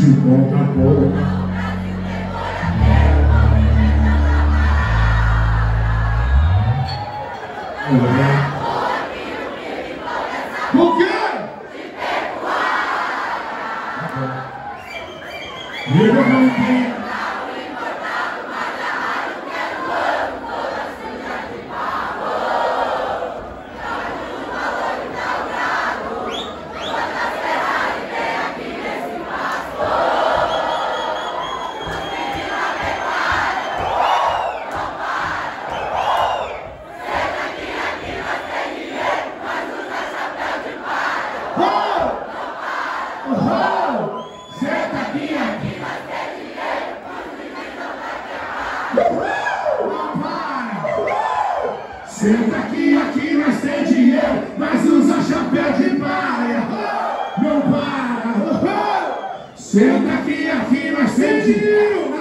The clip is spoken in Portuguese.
De ponta a ponta. O quê? Eu não tenho. Senta aqui nós tem dinheiro, mas usa chapéu de palha. Não para. Senta aqui nós tem dinheiro.